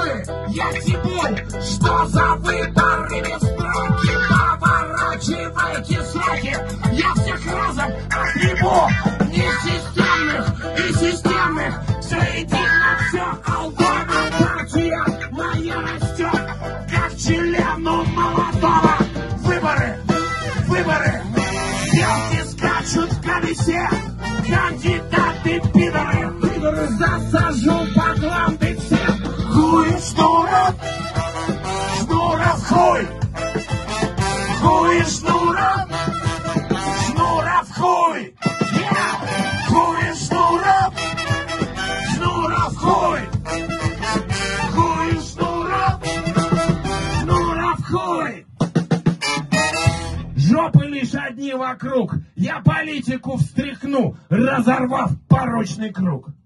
выборы, я Тимур. Что за выборы без строки? Поворачивайте сроки, я всех разом отгребу. Несистемных и системных, все едино, все алгоритм. Партия моя растет, как члену молодого. Выборы, выборы, белки скачут в колесе, кандидаты пидоры, засажу по гланды всех. Хуй Шнуров, Шнуров хуй, хуй Шнуров, Шнуров хуй, хуй Шнуров, Шнуров хуй, хуй Шнуров, Шнуров хуй. Жопы лишь одни вокруг, я политику встряхну, разорвав порочный круг.